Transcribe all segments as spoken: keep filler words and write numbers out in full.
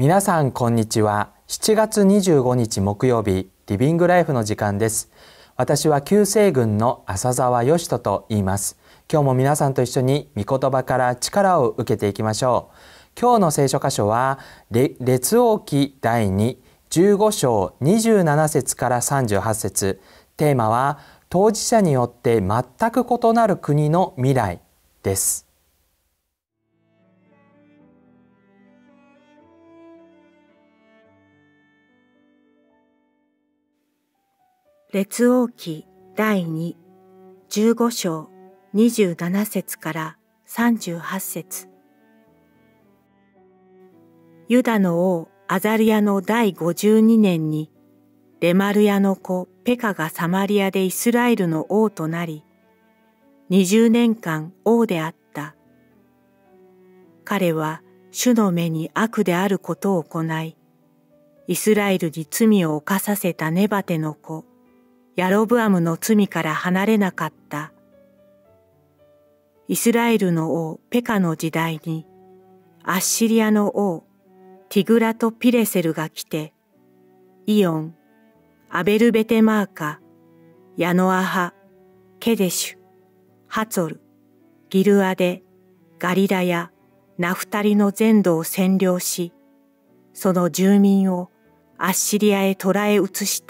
皆さんこんにちは。しちがつにじゅうごにち木曜日、リビングライフの時間です。私は旧西軍の浅澤義人と言います。今日も皆さんと一緒に御言葉から力を受けていきましょう。今日の聖書箇所は列王記だいにじゅうごしょうにじゅうななせつからさんじゅうはちせつ。テーマは当事者によって全く異なる国の未来です。 列王記だいにじゅうごしょうにじゅうななせつからさんじゅうはちせつ。ユダの王アザリアのだいごじゅうにねんにレマルヤの子ペカがサマリアでイスラエルの王となり、にじゅうねんかん王であった。彼は主の目に悪であることを行い、イスラエルに罪を犯させたネバテの子ヤロブアムの罪から離れなかった。イスラエルの王ペカの時代にアッシリアの王ティグラト・ピレセルが来て、イオン、アベルベテマーカ、ヤノアハ、ケデシュ、ハツォル、ギルアデ、ガリラヤ、ナフタリの全土を占領し、その住民をアッシリアへ捕らえ移した。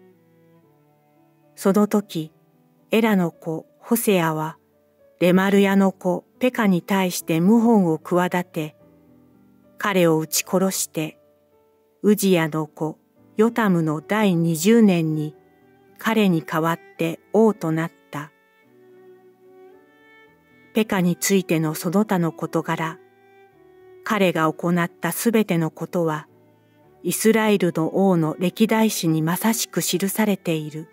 その時、エラの子ホセアは、レマルヤの子ペカに対して謀反を企て、彼を撃ち殺して、ウジヤの子ヨタムのだいにじゅうねんに彼に代わって王となった。ペカについてのその他の事柄、彼が行ったすべてのことは、イスラエルの王の歴代史にまさしく記されている。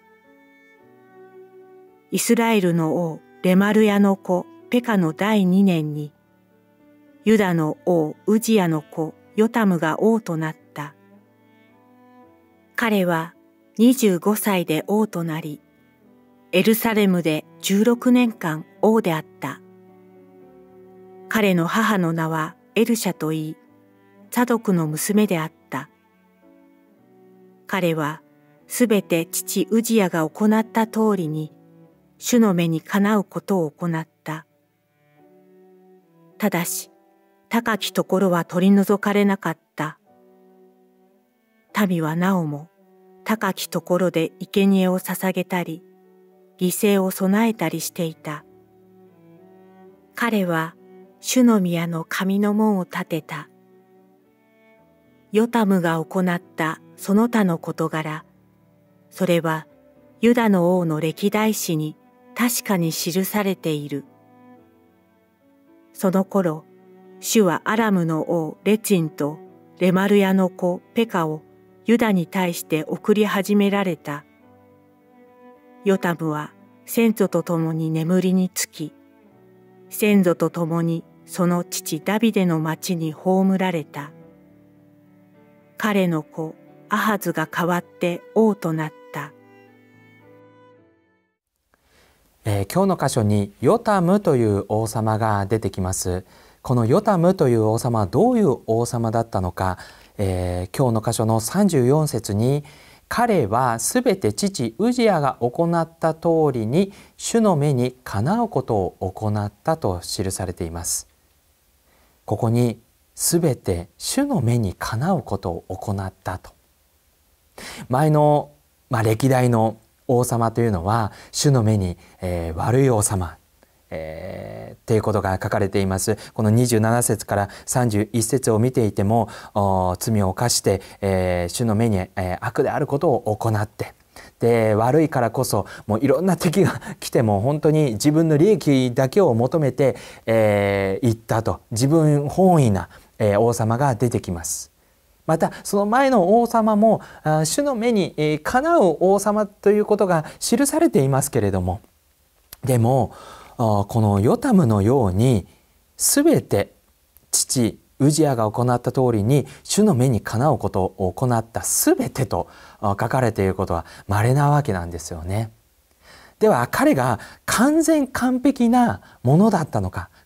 イスラエルの王レマルヤの子ペカのだいにねんに、ユダの王ウジヤの子ヨタムが王となった。彼はにじゅうごさいで王となり、エルサレムでじゅうろくねんかん王であった。彼の母の名はエルシャといい、サドクの娘であった。彼はすべて父ウジヤが行った通りに、主の目にかなうことを行った。ただし、高きところは取り除かれなかった。民はなおも、高きところで生贄を捧げたり、犠牲を備えたりしていた。彼は、主の宮の神の門を建てた。ヨタムが行ったその他の事柄、それはユダの王の歴代史に確かに記されている。その頃、主はアラムの王レチンとレマルヤの子ペカをユダに対して送り始められた。ヨタムは先祖と共に眠りにつき、先祖と共にその父ダビデの町に葬られた。彼の子アハズが代わって王となった。 えー、今日の箇所にヨタムという王様が出てきます。このヨタムという王様はどういう王様だったのか、えー、今日の箇所のさんじゅうよんせつに、彼はすべて父ウジヤが行った通りに主の目にかなうことを行ったと記されています。ここにすべて主の目にかなうことを行ったと。前の、まあ、歴代の王様というのは主の目に、えー、悪い王様、えー、っていうことが書かれています。このにじゅうななせつからさんじゅういっせつを見ていても、罪を犯して、えー、主の目に、えー、悪であることを行って、で悪いからこそもういろんな敵が来ても本当に自分の利益だけを求めて、えー、行ったと、自分本位な、えー、王様が出てきます。またその前の王様も主の目にかなう王様ということが記されていますけれども、でもこのヨタムのように全て父ウジヤが行った通りに主の目にかなうことを行った全てと書かれていることは稀なわけなんですよね。では彼が完全完璧なものだったのか、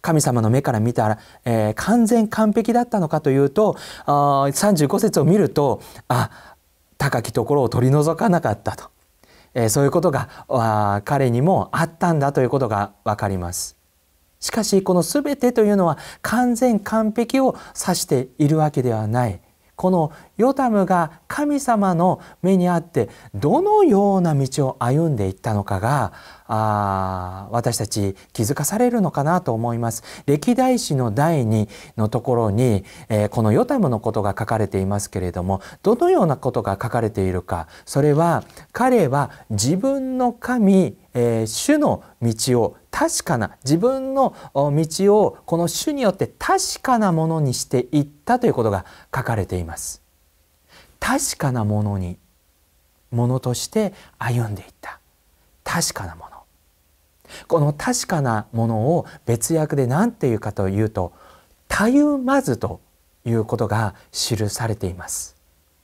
神様の目から見たら、えー、完全完璧だったのかというと、あさんじゅうご節を見ると、あ、高きところを取り除かなかったと、えー、そういうことが彼にもあったんだということがわかります。しかしこのすべてというのは完全完璧を指しているわけではない。このヨタムが神様の目にあってどのような道を歩んでいったのかがあ私たち気づかされるのかなと思います。歴代史のだいにのところに、えー、このヨタムのことが書かれていますけれども、どのようなことが書かれているか、それは彼は自分の神、えー、主の道を確かな、自分の道をこの主によって確かなものにしていったということが書かれています。確かなものに、ものとして歩んでいった。確かなもの。この確かなものを別訳で何て言うかというと、たゆまずということが記されています。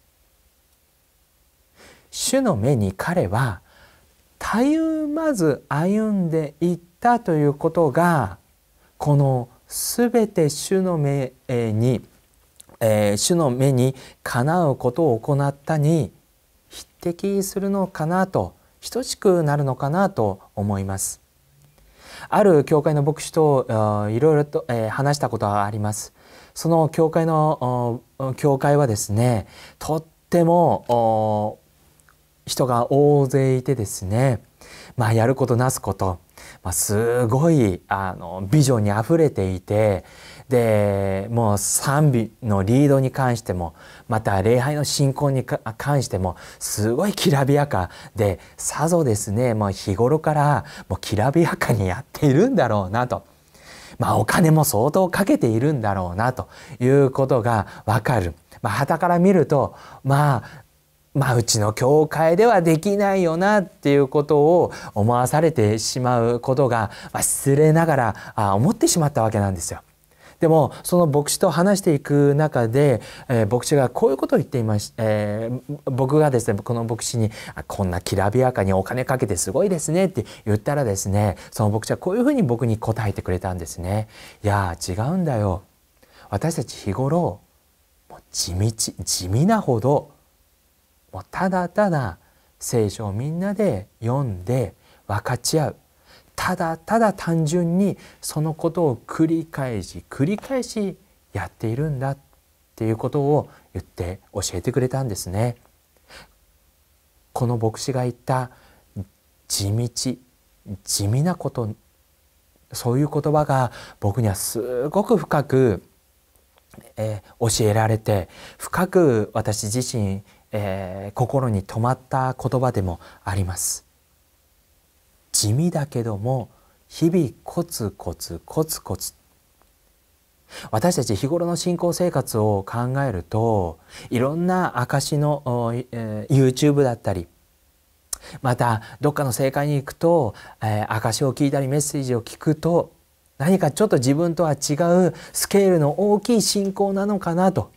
主の目に彼はたゆまず歩んでいったということが、このすべて主の目に、えー、主の目にかなうことを行ったに匹敵するのかなと、等しくなるのかなと思います。ある教会の牧師といろいろと、えー、話したことがあります。その教会の教会はですね、とっても人が大勢いてですね、まあ、やることなすこと、まあ、すごいあのビジョンにあふれていて、でもう賛美のリードに関しても、また礼拝の進行に関してもすごいきらびやかで、さぞですね、もう日頃からもうきらびやかにやっているんだろうなと、まあ、お金も相当かけているんだろうなということがわかる。まあ、傍から見ると、まあまあ、うちの教会ではできないよなっていうことを思わされてしまうことが、まあ、失礼ながらあ思ってしまったわけなんですよ。でもその牧師と話していく中で、えー、牧師がこういうことを言っていまし、えー、僕がですねこの牧師にこんなきらびやかにお金かけてすごいですねって言ったらですね、その牧師はこういうふうに僕に答えてくれたんですね。いや違うんだよ、私たち日頃もう地道地味なほどもうただただ聖書をみんなで読んで分かち合う、ただただ単純にそのことを繰り返し繰り返しやっているんだっていうことを言って教えてくれたんですね。この牧師が言った地道地味なこと、そういう言葉が僕にはすごく深く、えー、教えられて、深く私自身えー、心に留まった言葉でもあります。地味だけども日々コツコツコツコツ、私たち日頃の信仰生活を考えると、いろんな証の、えー、YouTube だったり、またどっかの聖会に行くと、えー、証を聞いたりメッセージを聞くと、何かちょっと自分とは違うスケールの大きい信仰なのかなと、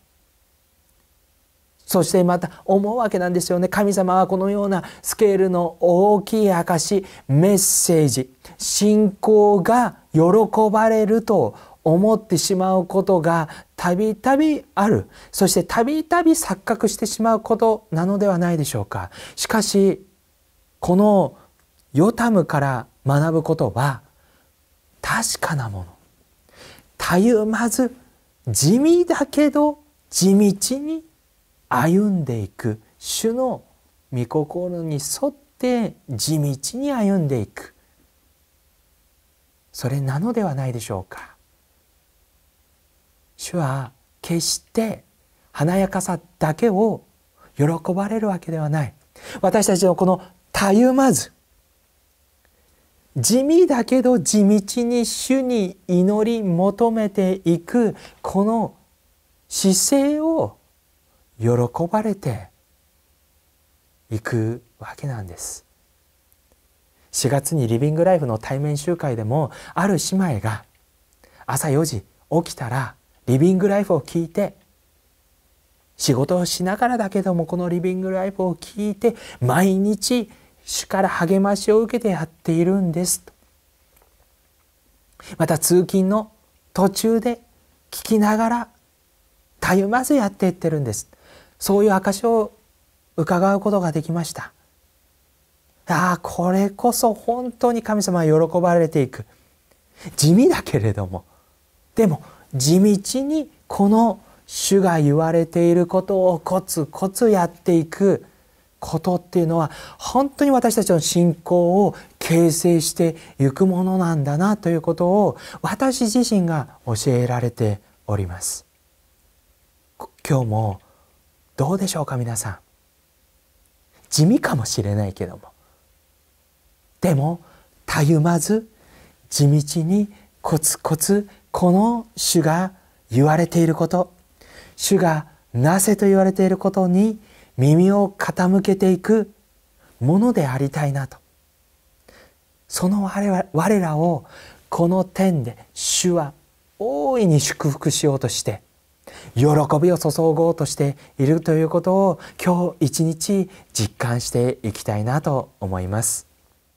そしてまた思うわけなんですよね。神様はこのようなスケールの大きい証、メッセージ、信仰が喜ばれると思ってしまうことがたびたびある。そしてたびたび錯覚してしまうことなのではないでしょうか。しかしこのヨタムから学ぶことは確かなもの、たゆまず地味だけど地道に歩んでいく、主の御心に沿って地道に歩んでいく、それなのではないでしょうか。主は決して華やかさだけを喜ばれるわけではない。私たちのこのたゆまず地味だけど地道に主に祈り求めていく、この姿勢を喜ばれていくわけなんです。しがつにリビングライフの対面集会でも、ある姉妹が朝よじ起きたらリビングライフを聞いて、仕事をしながらだけどもこのリビングライフを聞いて毎日主から励ましを受けてやっているんですと。 また通勤の途中で聞きながらたゆまずやっていってるんです。そういう証を伺うことができました。ああ、これこそ本当に神様は喜ばれていく。地味だけれども、でも地道にこの主が言われていることをコツコツやっていくことっていうのは、本当に私たちの信仰を形成していくものなんだなということを私自身が教えられております。今日もどうでしょうか皆さん。地味かもしれないけども、でもたゆまず地道にコツコツこの主が言われていること、主がなせと言われていることに耳を傾けていくものでありたいなと。その我々、我らをこの点で主は大いに祝福しようとして喜びを注ごうとしているということを今日一日実感していきたいなと思います。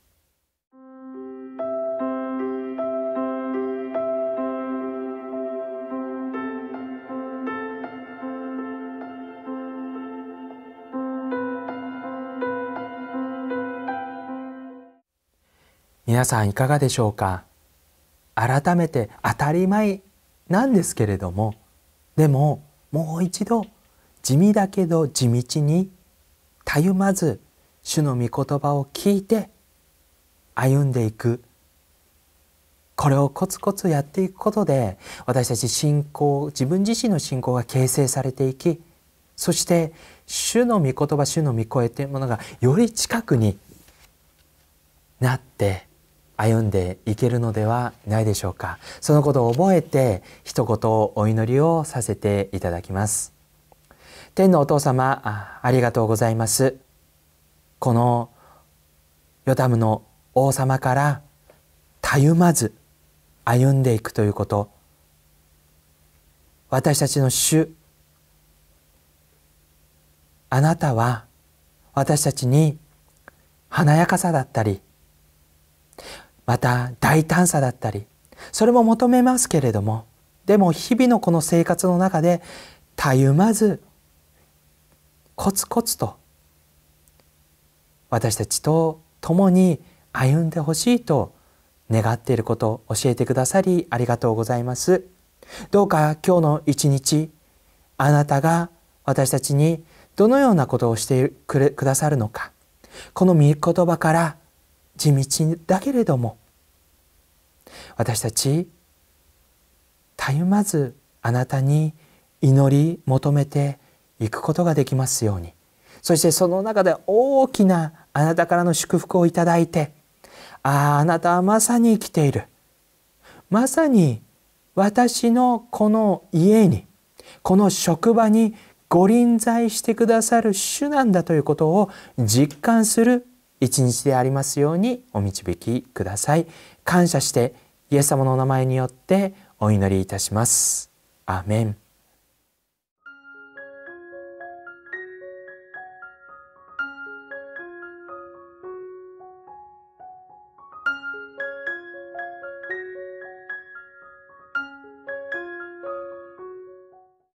皆さんいかがでしょうか。改めて当たり前なんですけれども、でももう一度地味だけど地道にたゆまず主の御言葉を聞いて歩んでいく、これをコツコツやっていくことで私たち信仰、自分自身の信仰が形成されていき、そして主の御言葉、主の御声というものがより近くになって歩んでいけるのではないでしょうか。そのことを覚えて一言お祈りをさせていただきます。天のお父様、 あ, ありがとうございます。このヨタムの王様からたゆまず歩んでいくということ、私たちの主、あなたは私たちに華やかさだったり、また大胆さだったり、それも求めますけれども、でも日々のこの生活の中でたゆまずコツコツと私たちと共に歩んでほしいと願っていることを教えてくださりありがとうございます。どうか今日の一日、あなたが私たちにどのようなことをしてくれくださるのか、この御言葉から地道だけれども私たちたゆまずあなたに祈り求めていくことができますように、そしてその中で大きなあなたからの祝福をいただいて、ああ、あなたはまさに生きている、まさに私のこの家に、この職場にご臨在してくださる主なんだということを実感する一日でありますようにお導きください。感謝してイエス様のお名前によってお祈りいたします。アーメン。